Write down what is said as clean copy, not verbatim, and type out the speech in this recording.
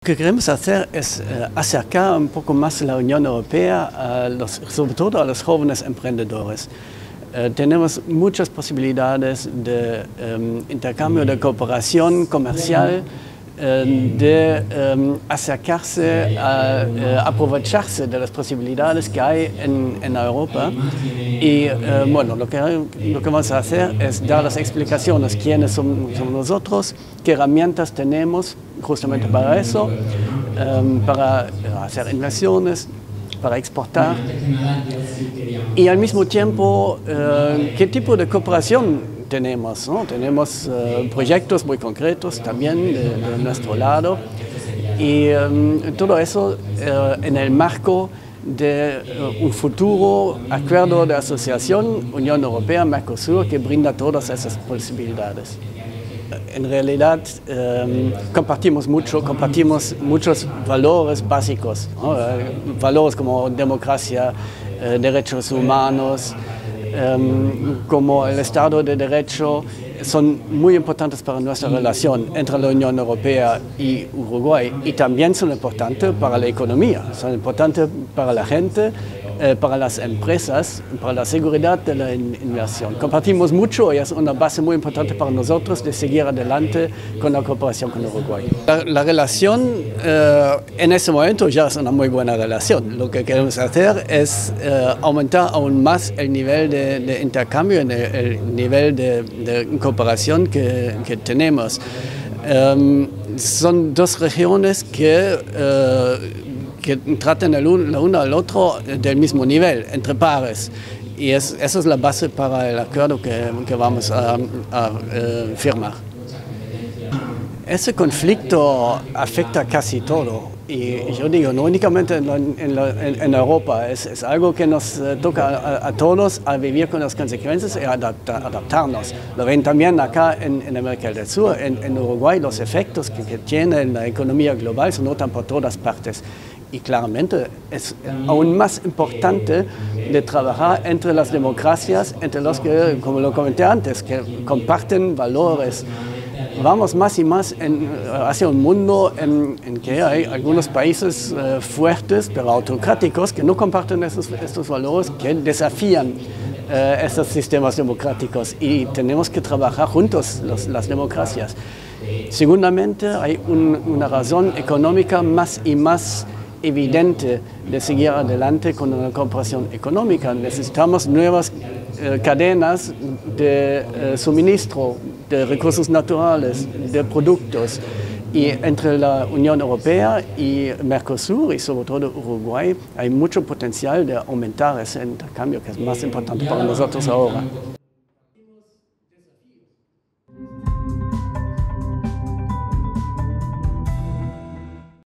Lo que queremos hacer es acercar un poco más la Unión Europea, sobre todo a los jóvenes emprendedores. Tenemos muchas posibilidades de intercambio, de cooperación comercial, de acercarse, aprovecharse de las posibilidades que hay en Europa. Y bueno, lo que vamos a hacer es dar las explicaciones quiénes somos nosotros, qué herramientas tenemos justamente para eso, para hacer inversiones, para exportar y al mismo tiempo qué tipo de cooperación tenemos, ¿no? Tenemos proyectos muy concretos también de nuestro lado y todo eso en el marco de un futuro acuerdo de asociación Unión Europea-Mercosur que brinda todas esas posibilidades. En realidad compartimos muchos valores básicos, ¿no? Valores como democracia, derechos humanos, como el Estado de Derecho, son muy importantes para nuestra relación entre la Unión Europea y Uruguay y también son importantes para la economía, son importantes para la gente, para las empresas, para la seguridad de la inversión. Compartimos mucho y es una base muy importante para nosotros de seguir adelante con la cooperación con Uruguay. La relación en este momento ya es una muy buena relación. Lo que queremos hacer es aumentar aún más el nivel de intercambio, el nivel de cooperación que tenemos. Son dos regiones que tratan la una al otro del mismo nivel, entre pares. Y esa es la base para el acuerdo que vamos a firmar. Ese conflicto afecta casi todo. Y yo digo, no únicamente en Europa, es algo que nos toca a todos a vivir con las consecuencias y adaptarnos. Lo ven también acá en América del Sur, en Uruguay, los efectos que tiene en la economía global se notan por todas partes. Y claramente es aún más importante de trabajar entre las democracias, entre los que, como lo comenté antes, que comparten valores. Vamos más y más hacia un mundo en que hay algunos países fuertes, pero autocráticos, que no comparten estos valores, que desafían estos sistemas democráticos y tenemos que trabajar juntos las democracias. Segundamente, hay una razón económica más y más evidente de seguir adelante con una cooperación económica. Necesitamos nuevas cadenas de suministro de recursos naturales, de productos. Y entre la Unión Europea y Mercosur y sobre todo Uruguay hay mucho potencial de aumentar ese intercambio que es más importante para nosotros ahora.